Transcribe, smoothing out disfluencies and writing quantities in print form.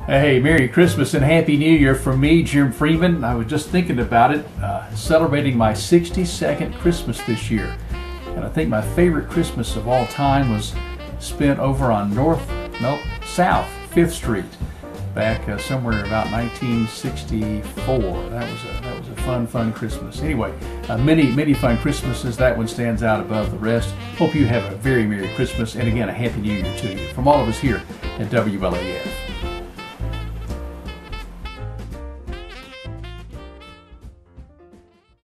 Hey, Merry Christmas and Happy New Year from me, Jim Freeman. I was just thinking about it, celebrating my 62nd Christmas this year. And I think my favorite Christmas of all time was spent over on South 5th Street back somewhere about 1964. That was a fun Christmas. Anyway, many fun Christmases. That one stands out above the rest. Hope you have a very Merry Christmas and again a Happy New Year to you from all of us here at WLAF.